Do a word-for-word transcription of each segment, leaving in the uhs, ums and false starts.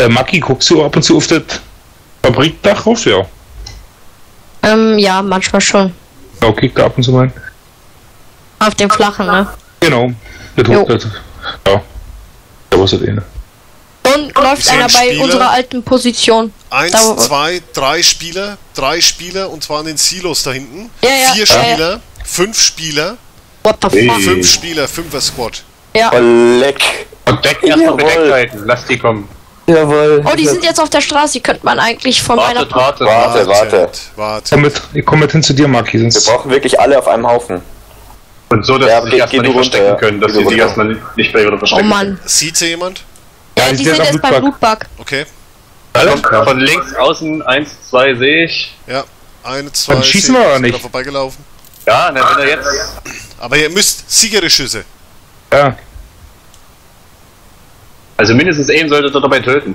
Äh, Maki, guckst du ab und zu auf das Fabrikdach rauf, ja? Ähm, ja, manchmal schon. Ja, kick da ab und zu mal. Auf dem flachen, ne? Genau. Das Jo. das, ja. Da war es das eh, ne? Und läuft Zehn einer bei Spieler. unserer alten Position. Eins, Da- zwei, drei Spieler, drei Spieler und zwar in den Silos da hinten. Ja, ja, Vier ja, ja. Spieler, fünf Spieler, What the fuck? fünf Spieler, fünfer Squad. Ja. Oh, leck. Und Deck erstmal Jawohl. bedeckt halten, lass die kommen. Jawohl. Oh, die sind jetzt auf der Straße, die könnte man eigentlich von meiner... Wartet, wartet, Warte, warte. Warte. Komm mit, ich komm mit hin zu dir, Maki, Wir sonst... brauchen wirklich alle auf einem Haufen. Und so, dass Ja, sie sich geh- erstmal geh nicht du verstecken runter, können, dass geh sie du sich runter. erstmal nicht, nicht bei ihrer Oh verstecken Mann. Sieht sie jemand? Ja, Die die sind sind jetzt beim Blutbug. Okay. können. Von, von links außen, eins, zwei sehe ich. Ja. Eine, zwei, Dann schießen zehn, wir oder sind nicht? da vorbeigelaufen. Ja, na, wenn er jetzt... Aber ihr müsst sichere Schüsse. Ja. Also mindestens einen solltet ihr dabei töten.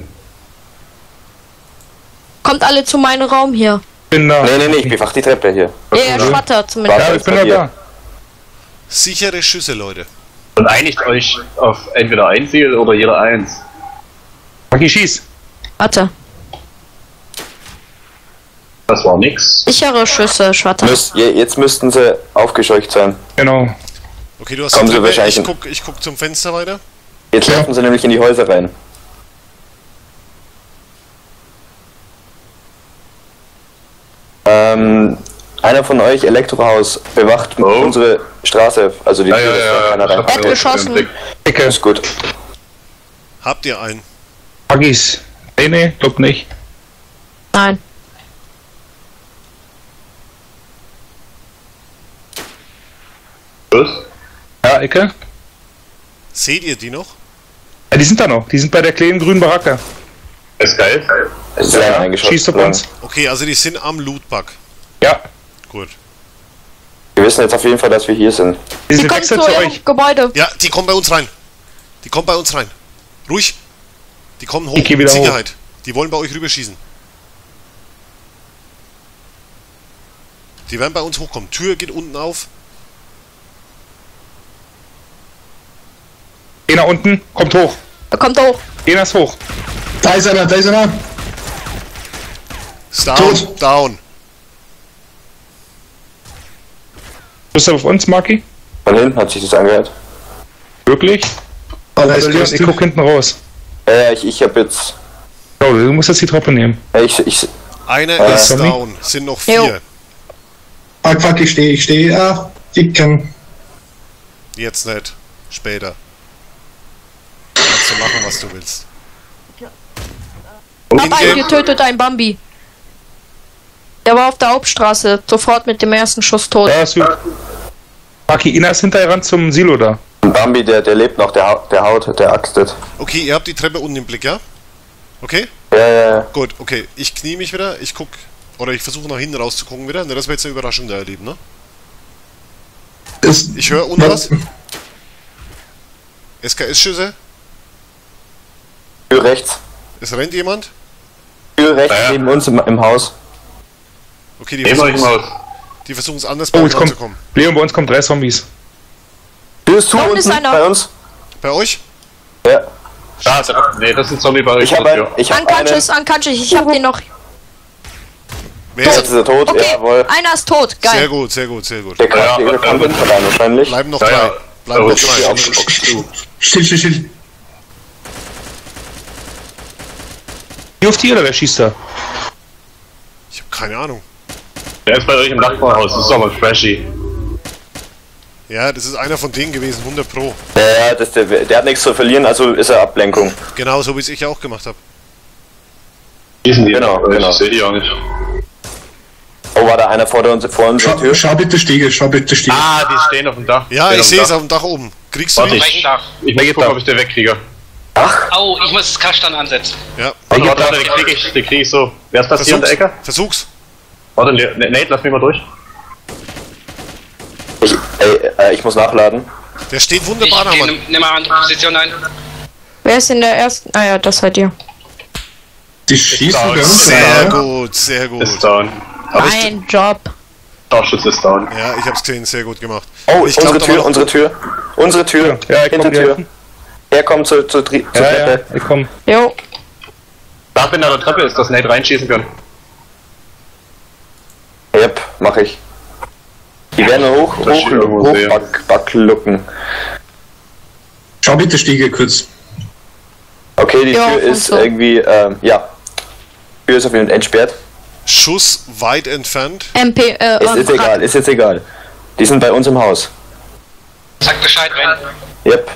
Kommt alle zu meinem Raum hier. Bin da. Nee, nee, nee, ich bewach die Treppe hier. Ja, ja, Schwatter zumindest. Ja, ich bin da da. Sichere Schüsse, Leute. Und einigt euch auf entweder ein Ziel oder jeder eins. Maki, schieß. Warte. Das war nix. Sichere Schüsse, Schwatter. Müsst, je- jetzt müssten sie aufgescheucht sein. Genau. Okay, du hast Kommen die Sie Treppe. wahrscheinlich Ich hin. guck, ich guck zum Fenster weiter. Jetzt laufen sie nämlich in die Häuser rein. Ähm, einer von euch, Elektrohaus, bewacht Oh. unsere Straße, also die Ja, Tür, ja, dass da ja. keiner ich rein. hab Er hat den geschossen. Blick. Ecke. Ist gut. Habt ihr einen? Makis. Nee, nee, glaub nicht. Nein. Los. Ja, Ecke. Seht ihr die noch? Ja, die sind da noch. Die sind bei der kleinen grünen Baracke. Ist geil. Es ist einer eingeschossen. Schießt auf uns. Okay, also die sind am Lootbug. Ja. Gut. Wir wissen jetzt auf jeden Fall, dass wir hier sind. Die Die sind kommen wechselt zu zu ihrem euch. Gebäude. Ja, die kommen bei uns rein. Die kommen bei uns rein. Ruhig. Die kommen hoch. Ich geh Mit wieder hoch. Sicherheit. Die wollen bei euch rüberschießen. Die werden bei uns hochkommen. Tür geht unten auf. Einer unten, kommt hoch. Er kommt hoch. Einer ist hoch. Da ist einer, da ist einer. Ist down. Tot. Down. Bist du auf uns, Maki? Von hinten hat sich das angehört. Wirklich? Oh, da ist Also, ich Typ. guck hinten raus. Äh, ich, ich hab jetzt. Oh, du musst jetzt die Treppe nehmen. Äh, ich, ich, Einer Äh, ist Tommy? down. Sind noch Jo. vier. Ah, fuck, ich stehe, ich stehe. Ah, ich kann. Jetzt nicht. Später. Kannst du machen, was du willst. Hab einen In-game. getötet, ein Bambi. Der war auf der Hauptstraße. Sofort mit dem ersten Schuss tot. Da ist gut. Maki, Ina ist hinterher ran zum Silo da. Bambi, der, der lebt noch, der, hau- der haut, der axtet. Okay, ihr habt die Treppe unten im Blick, ja? Okay? Ja, ja, ja. Gut, okay. Ich knie mich wieder. Ich guck. Oder ich versuche nach hinten rauszugucken wieder. Ne, das wäre jetzt eine Überraschung da erleben, ne? Ist, Ich höre unten was. S K S-Schüsse. Tür rechts. Es rennt jemand. Tür rechts Ja, ja. neben uns im, im Haus. Okay, die Nehmen wir euch versuchen mal aus. die versuchen es anders bei Oh, uns jetzt kommt. ranzukommen. Leon, bei uns kommen drei Zombies. Tür ist zu Da unten unten ist einer. bei uns. Bei euch? Ja. Da, da, nee, das ist ein Zombie bei euch. Ich habe ein, ich hab eine. Unconscious, unconscious. Ich hab den noch. Wer Jetzt ist ist er tot, Okay, jawohl. einer ist tot. Sehr Geil. gut, sehr gut, sehr gut. Der kann, Ja, der ja, kann ja. runterladen wahrscheinlich. Bleiben noch Ja, drei. ja. Bleiben Oh, noch shit, drei. oh, shit. still, still, still. Wie auf die oder wer schießt da? Ich habe keine Ahnung. Der ist bei euch im Nachbarhaus, das ist aber flashy. Ja, das ist einer von denen gewesen, hundert Pro. Ja, das, der, der hat nichts zu verlieren, also ist er Ablenkung. Genau so, wie es ich auch gemacht habe. Schießen die Genau, nach euch, genau. ich seh die auch nicht. Oh, war da einer vor, der uns, vor unserer Schau, Tür? schau bitte Stiege, schau bitte Stiege. Ah, die stehen auf dem Dach. Ja, Stehen ich sehe es Dach. auf dem Dach oben. Kriegst du Warte, die? ich, ich muss gucken, ob ich den wegkriege. Au, ich muss das Kastan ansetzen. Ja. Warte, warte, warte, den krieg ich, den krieg ich so. Wer ist das hier in der Versuch's. Ecke? Versuch's. Warte, Ne- Nate, lass mich mal durch. Ich, ey, äh, ich muss nachladen. Der steht Ich wunderbar da, geh, Mann. nimm, nimm mal andere Position ein. Wer ist in der ersten? Ah ja, das seid ihr. Die schießen down. bei uns. Sehr ja. gut, sehr Ist gut. down. Aber ich, Mein Job. Starschutz ist down. ja, ich hab's gesehen, sehr gut gemacht. Oh, ich glaub, unsere da Tür, war noch- unsere Tür. Unsere Tür. Ja, ich komm Hintertür. hier. Er kommt zur, zur, Tri- zur Ja, ja, Treppe. ich komm. Jo. Da, wenn da der Treppe ist, dass Nate reinschießen kann. Yep, mach ich. Die werden hoch, Das hoch, steht irgendwo hoch, sehr. back, backlucken. Schau bitte Stiege kurz. Okay, die Ja, Tür und ist so. irgendwie, ähm, ja. Die Tür ist auf jeden Fall entsperrt. Schuss weit entfernt. M P, äh, Ist, ist ähm, egal, ist jetzt egal. Die sind bei uns im Haus. Sag Bescheid, wenn. Yep.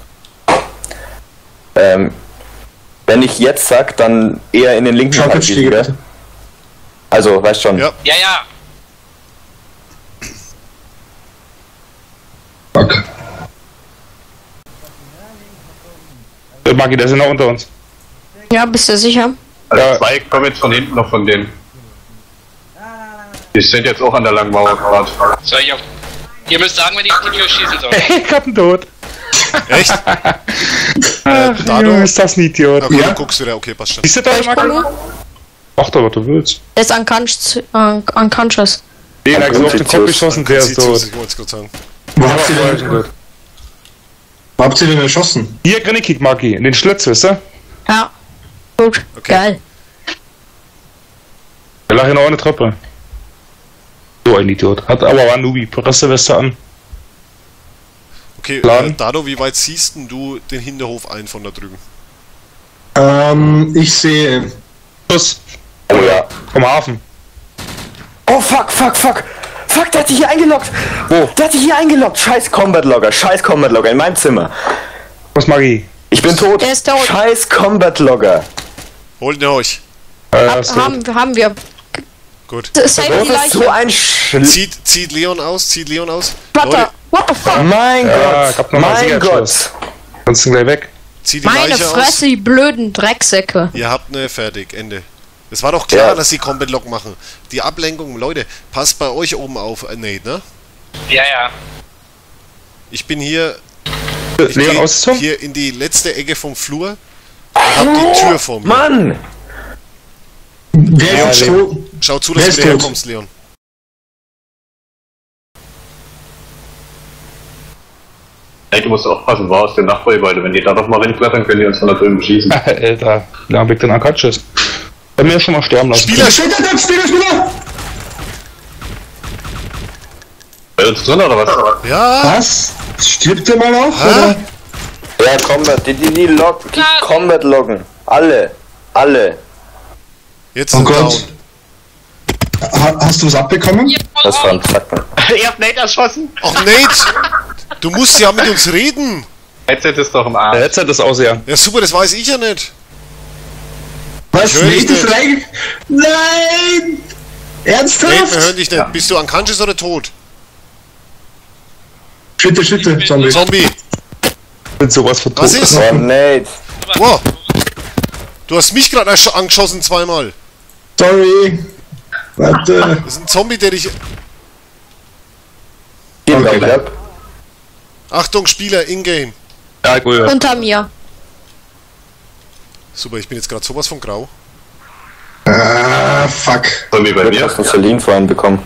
Ähm, wenn ich jetzt sag, dann eher in den linken Schau Teil kurz schießen, Stiege gell? bitte. Also, weißt schon. Ja. Ja, ja. Fuck. Äh, Maki, der sind noch unter uns. ja, bist du sicher? Also Ja. zwei kommen jetzt von hinten noch von denen. Die sind jetzt auch an der langen Mauer gerade. Soll ich auf. Ihr müsst sagen, wenn ich auf die Tür schießen soll. Ich hab einen Tod. Echt? Ach, Dado? Junge, ist das ein Idiot. Okay, Ja. du guckst wieder. Okay, passt schon. Siehst du da, Soll ich Maki? gucken? Mach doch, was du willst. Der ist unconscious. Un unconscious. Den hat so auf den Kopf Konstituts. geschossen, der ist tot. Ich wollte es gerade sagen. Wo habt ihr Ja, denn, tot. wo habt ihr denn erschossen? Hier, Grinnekick, Maki, in den Schlitz, weißt du? Ja. Gut. Okay. Geil. Der lag in eine Treppe. So ein Idiot. Hat aber war ein Nubi, Presseweste an. Okay, Plan. äh, Dado, wie weit siehst denn du den Hinterhof ein von da drüben? Ähm, ich sehe. Schuss. Oh ja. Vom Hafen. Oh fuck, fuck, fuck. Fuck, der hat dich hier eingeloggt. Wo? Der hat dich hier eingeloggt. Scheiß Combat Logger, scheiß Combat Logger in meinem Zimmer. Was, Maki? Ich bin tot. Der ist tot. Scheiß Combat Logger. Holt ihr euch. Äh, Hab, ist tot. haben, haben wir. Gut. Save Das die ist so Leiche. ein Schl... Zieht, zieht Leon aus, zieht Leon aus. Warte. What the fuck? Mein Ja, ich hab Gott. noch mal Mein Sicherheitsschluss. Gott. Sonst gleich weg. Zieht die Meine Leiche Fresse, aus. die blöden Drecksäcke. Ihr habt ne, fertig, Ende. Es war doch klar, Ja. dass sie Combat Lock machen. Die Ablenkung, Leute, passt bei euch oben auf, äh, Nate, ne? Ja, ja. Ich bin hier, ich Leon geh ausgezogen? hier in die letzte Ecke vom Flur und hab die Tür vor mir. Mann. Wer ist Ja, tot? Schau zu, Wer dass du ist wieder tot? herkommst, Leon. Nate, du musst aufpassen, war aus dem Nachbargebäude. Wenn die da doch mal reinklettern, können die uns von da drüben beschießen. Alter, da hab ich den unconscious. Bei mir schon mal sterben lassen. Spieler, Steht da drin, Spieler, Spieler! Bei uns drin oder was? ja, Was? Stirbt der mal auch? Hä? Oder? Ja, Combat. Die, die, die, log, die Ah. Combat loggen. Alle. Alle. jetzt Oh sind Gott. down. Ha, hast du was abbekommen? Ihr voll Das war ein auf. Zacken. Ihr habt Nate erschossen! Ach, Nate, du musst ja mit uns reden. Headset ist doch im Der Arsch. Headset ist aus, ja. Ja, super, das weiß ich ja nicht. Was? Ich hör dich Nate nicht. frei? Nein! Nate, wir Ernsthaft? hören dich nicht. Bist du unconscious oder tot? Schütte, Schütte, Zombie. Zombie, Ich bin sowas von tot. was ist? Oh, Nate. Wow. Du hast mich gerade ersch- angeschossen zweimal. Sorry. Warte. Das ist ein Zombie, der dich... Gehen wir Okay. ab. Achtung, Spieler, in-game. Ja, cool. Unter mir. Super, ich bin jetzt gerade sowas von grau. Ah, fuck. Zombie bei Du mir. hast einen Celine vorhin bekommen.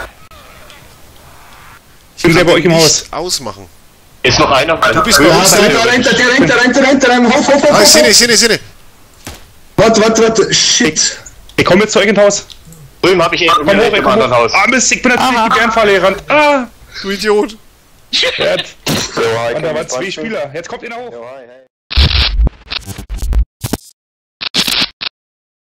Ich bin kann selber bei euch im nicht Haus. ausmachen. Ist noch einer? Du bist bei Ja, uns da rennt, da drin. rennt, der rennt, der rennt, der rennt, der rennt. Hoch, hoch, hoch, Ah, ich seh hoch. ihn, ich seh ihn, ich seh ihn. Warte, warte, warte. Shit. Ich komme jetzt zu euch ins Haus. Drüben hab ich eben Komm hoch, direkt ich im komm anderen hoch. Haus. Ah, Mist, ich bin natürlich in die Bärenfalle gerannt. Ah, Du Idiot. der hat, So, hi, und da waren komm, zwei was? Spieler. Jetzt kommt ihr nach hoch. Jo, hi, hi.